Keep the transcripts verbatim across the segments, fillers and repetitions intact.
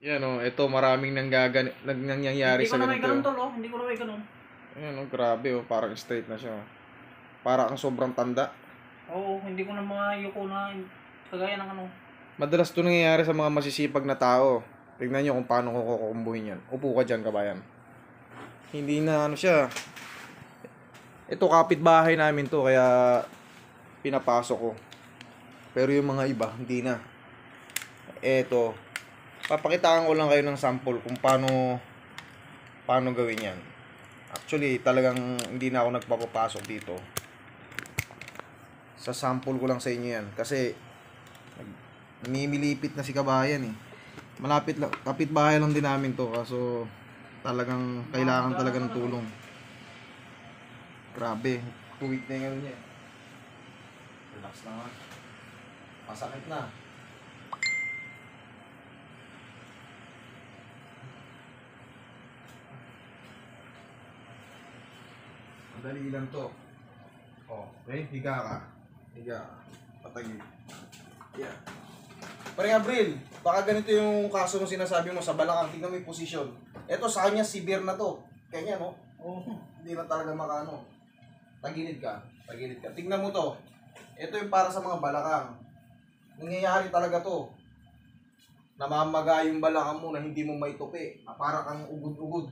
Yan o, ito maraming nanggagan nang nangyayari Hindi ko sa na may ganito. ganun tol, oh. Hindi ko na may ganun. Ayan o, grabe o, parang straight na siya. Oh. Para kang sobrang tanda. Oo, hindi ko na mayuko na kagaya ng ano. Madalas ito nangyayari sa mga masisipag na tao. Tignan nyo kung paano ko kukumbuhin yan. Upo ka dyan, kabayan. Hindi na ano siya. Ito kapitbahay namin to, kaya pinapasok ko. Pero yung mga iba, hindi na. Eto, papakitaan ko lang kayo ng sample kung paano paano gawin yan. Actually, talagang hindi na ako nagpapapasok dito. Sa sample ko lang sa inyo yan. Kasi, namimilipit na si kabayan eh. Malapit lang, kapitbahay lang din namin to. Kaso, talagang kailangan talaga ng tulong. Grabe, tuwid na yung ano niya. Relax lang ha. Masakit na. Madali lang to. Oh, okay, higa ka. Higa ka. Patagin. Yeah. Pare Abril, baka ganito yung kaso mo sinasabi mo sa balakang. Tingnan mo yung posisyon. Ito sa kanya, severe na to. Kanya, no? Oo. Hindi na talaga makano. Tagilid ka. Tagilid ka. Tingnan mo to. Ito yung para sa mga balakang. Nangyayari talaga to. Namamaga yung balakang mo na hindi mo maitupi. Na para kang ugod-ugod.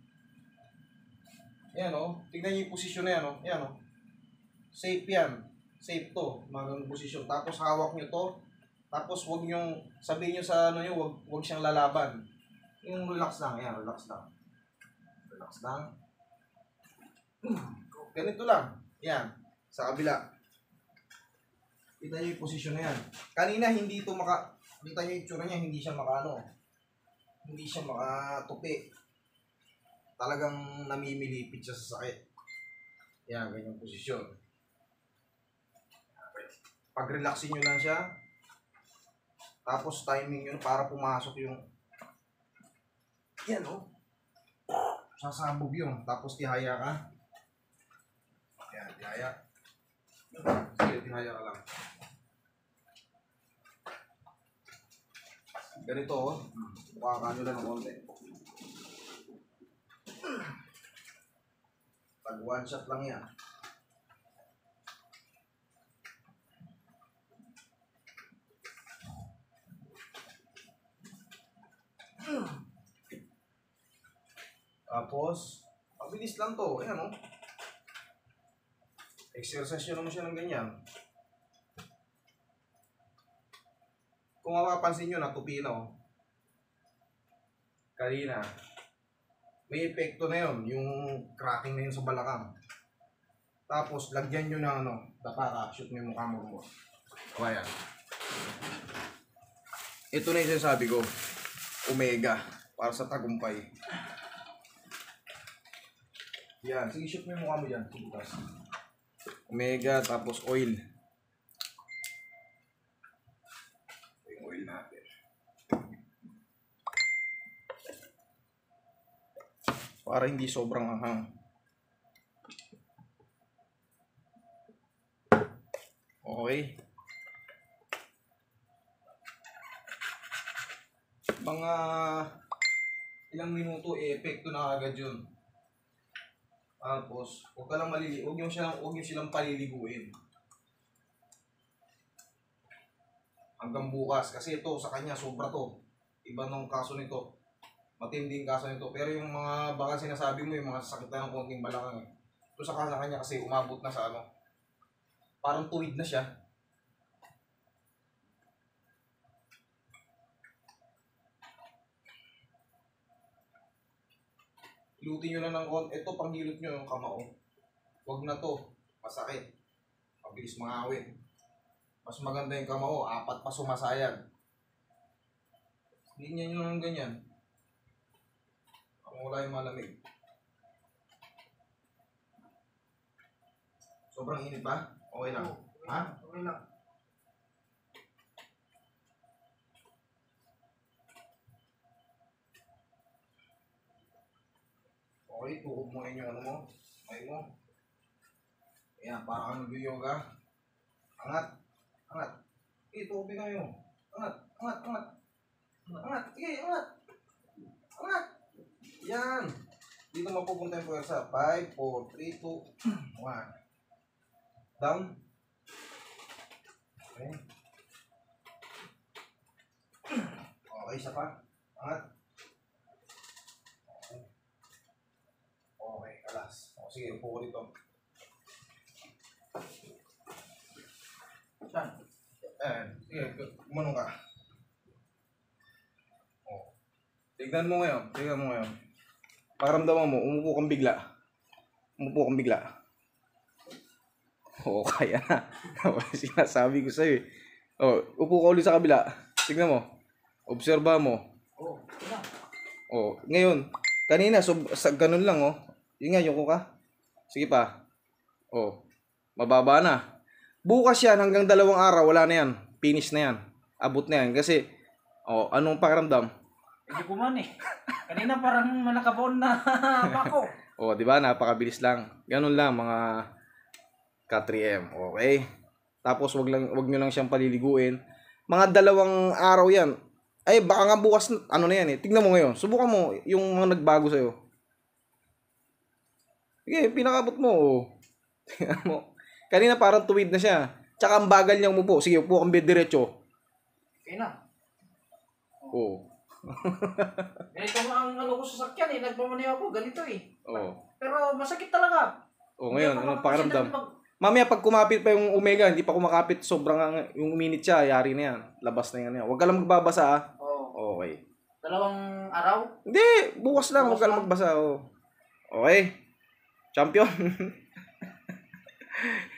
Yan o. Tingnan niyo yung posisyon na yan o. Yan o. Safe yan. Safe to. Magandang posisyon. Tapos hawak nyo to. Tapos wag nyo, sabihin nyo sa ano nyo, wag, wag siyang lalaban. Yung relax lang. Yan, relax lang. Relax lang. Ganito lang. Yan. Sa kabila. Kita nyo yung posisyon na yan. Kanina hindi ito maka... Kita nyo yung tsura niya, hindi siya makaano. Hindi siya makatupi. Talagang namimilipit siya sa sakit. Yan, ganyang posisyon. Pag-relaxin nyo lang siya. Tapos timing nyo para pumasok yung... Yan o. Oh. Sasabog yun. Tapos tihaya ka. Yan, tihaya. Sige, tihaya ka lang. Ganito o. Oh. Mukha nyo lang ng konti. Pag one shot lang yan. Tapos, mabilis lang to. Ayan o. Exercise nyo naman siya ng ganyan. Kung mapapansin nyo, natupi na o. Kanina. May epekto na yun. Yung cracking na yun sa balakang. Tapos, lagyan nyo na ano. Dapa ka. Shoot mo yung mukha mo. O ayan. Ito na yung sinasabi ko. Omega. Para sa tagumpay. Yan. Sige, shoot mo yung mukha mo dyan. Omega, tapos oil. Yung oil natin. Para hindi sobrang anghang. Okay. Mga ilang minuto, eh, epekto na agad yun. Tapos, huwag ka lang malili, huwag yung silang, huwag yung silang paliliguin. Hanggang bukas, kasi ito sa kanya sobra to. Iba nung kaso nito. Matinding kaso nito. Pero yung mga baka sinasabi mo, yung mga sakit na ng konting balakang. Ito sa kasa kanya kasi umabot na sa ano. Parang tuwid na siya. Hilutin nyo na ng konti. Ito, panghilot nyo yung kamao. Huwag na to. Masakit. Mabilis mangawin. Mas maganda yung kamao. Apat pa sumasayag. Ganyan nyo ng ganyan. Kung wala yung malamig. Sobrang init ba? Okay lang. Ha? Okay lang. Okay, tuhog mo yung ano mo. May mo. Ayan, parang nag-yoga. Angat. Angat. Eh, tuhog ka mo. Angat. Angat. Angat. Angat. Sige, angat. Yan. Dito mapupunta yung puwersa. five, four, three, two, one. Down. Okay. Okay, isa pa. Angat. Okay. Okay, alas. O, sige, upo ko dito. Saan? Ayan. Sige, kumanong ka. O. Tignan mo ngayon. Tignan mo ngayon. Pakiramdaman mo, umupo kang bigla. Umupo kang bigla. Oo, kaya na. Sinasabi ko sa'yo eh. O, upo ka ulit sa kabila. Tignan mo. Obserba mo. Oo, ito na. O, ngayon, kanina, so, sa, ganun lang, oh. Yun nga, yuko ka. Sige pa. O, mababa na. Bukas yan, hanggang dalawang araw, wala na yan. Finish na yan. Abot na yan. Kasi, o, anong pakiramdam? Hindi ko man eh. Kanina parang manakabaon na pako. O, di ba? Napakabilis lang. Ganun lang, mga ka three M. Okay? Tapos, wag, lang, wag nyo lang siyang paliliguin. Mga dalawang araw yan. Ay, baka nga bukas, ano na yan eh. Tignan mo ngayon. Subukan mo yung mga nagbago sa'yo. Sige, pinakabot mo. Oh. Tingnan mo. Kanina parang tuwid na siya. Tsaka ang bagal niya umupo. Sige, upo kang diretso. Okay na. Oo. Ganito nga ang ano ko sa sakyan eh. Nagmamaniw ako. Ganito eh. Oo. Pero masakit talaga. Oo, ngayon, Hindi ako anong pakiramdam? makapagsalita pag- Mamaya pag kumapit pa yung Omega, hindi pa kumakapit, sobrang ang- yung uminit siya, yari na yan. Labas na yan. yan. Huwag ka lang magbabasa ah. Oo. Okay. Dalawang araw. Hindi, bukas lang, huwag ka lang Bukas magbasa. Oh. Okay. Champion.